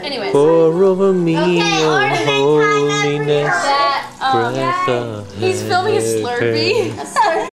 Anyways. Pour over me your ornament time, holiness. That, he's filming a Slurpee.